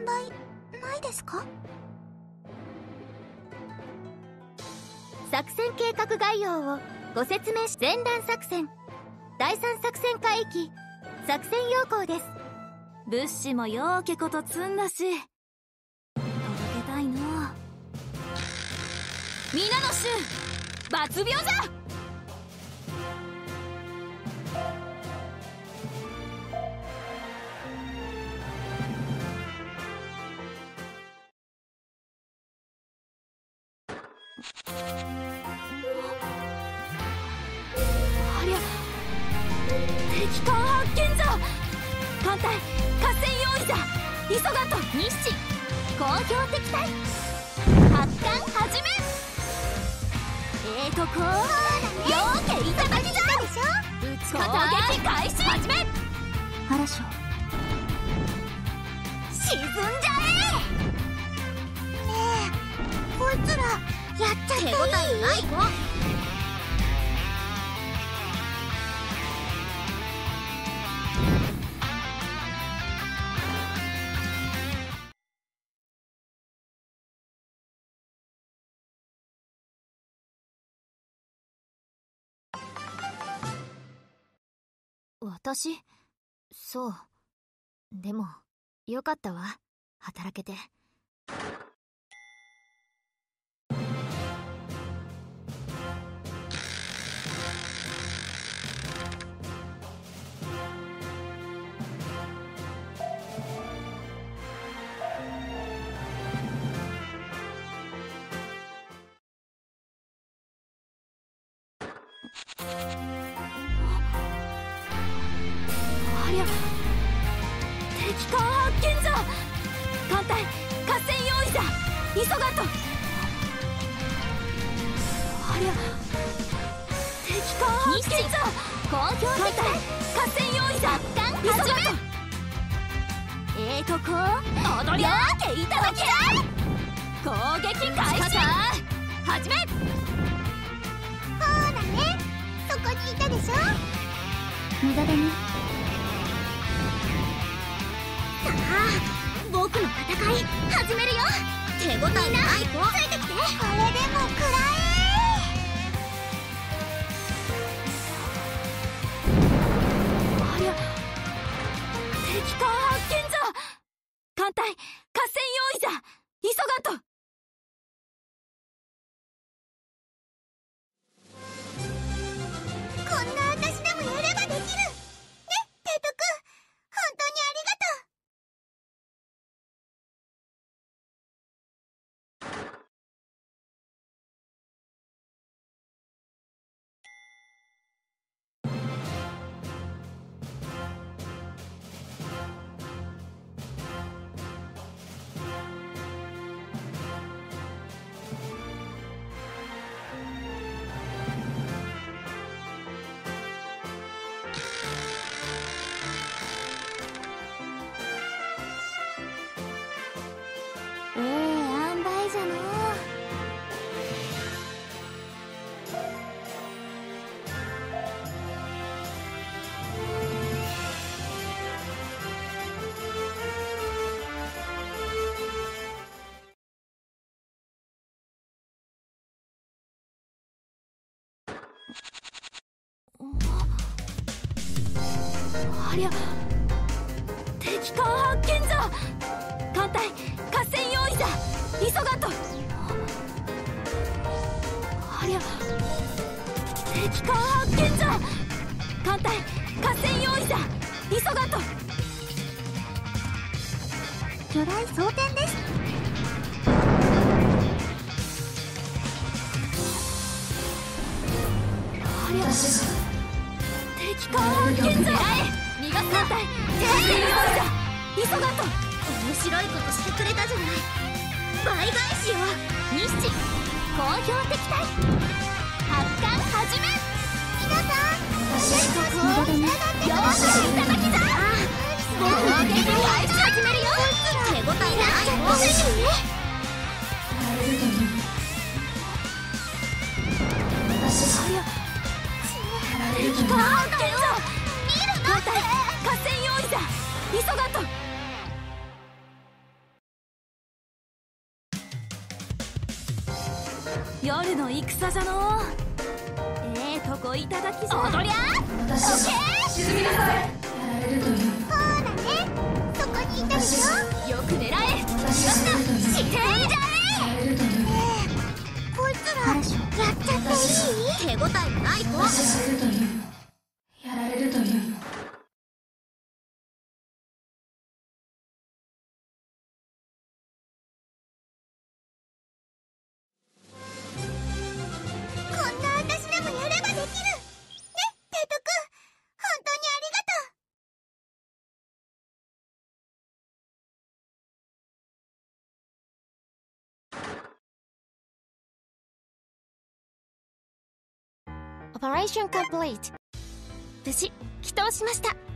売ないですか？ 作戦計画概要をご説明し、前段作戦第3作戦海域作戦要項です。物資もようけこと積んだし届けたいの。皆の衆抜病じゃ。ありゃ、敵艦発見じゃ。艦隊合戦用意じゃ。急がんと。日誌好評敵対発艦始め。こうようけいただきじゃ。攻撃開始始め。嵐を沈んじゃえ。 ねえ、こいつらやっちゃっていい？ 手応えない子。私？そう。でもよかったわ、働けて。ありゃ、敵艦発見じゃ。艦隊合戦用意じゃ。急がんと。ありゃ、敵艦発見じゃ。好評敵対合戦用意じゃ。急がんと。こう踊りゃーけいただきじゃ。攻撃開始始め。 ほらね、そこにいたでしょ。 無駄だね。 さあ、僕の戦い始めるよ。手応えない子ついてきて。これでも食らえ。 ありゃ、敵艦発見じゃ。艦隊合戦用意じゃ。急がんと。 こんな私でもやればできるね、テイトくん。本当にありがとう。 塩梅じゃのう。ありゃ、敵艦発見じゃ。艦隊合戦用意じゃ。急がんと。ありゃ、敵艦発見じゃ。艦隊合戦用意じゃ。急がんと。 魚雷装填です。 ありゃ、敵艦発見じゃ。逃がす。艦隊合戦用意じゃ。急がんと。 面白いことしてくれたじゃない。倍返しよ。 日誌好評敵対発艦始め。 皆さん、 よーしいただきじゃ。攻撃開始始めるよ。 手応えない子。 ありゃ、敵艦発見じゃ。艦隊合戦用意じゃ。急がんと。 夜の戦じゃの。とこいただきぞ。踊りゃオッケー。沈みなさい。やられるという。 ほらね、そこにいたでしょ。 よく狙え。してーじゃえ。 こいつらやっちゃっていい？手応えがない子。 やられるという。 こんな私でもやればできるね、テイトくん。本当にありがとう。 オペレーションコンプリート。無事帰投しました。